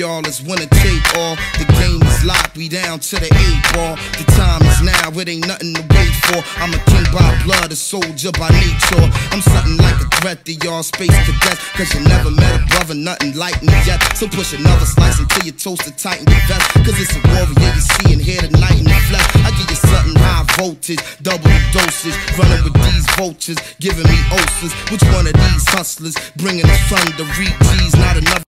y'all is winner take all. The game is locked, we down to the 8-ball. The time is now, it ain't nothing to wait for. I'm a king by blood, a soldier by nature. I'm something like a threat to y'all space cadets, cause you never met a brother, nothing like me yet. So push another slice until you toast the tighten your vest, cause it's a warrior you see and hear tonight in the flesh. I give you something high voltage, double the dosage, running with these vultures, giving me ulcers. Which one of these hustlers bringing us from the G's? Not enough.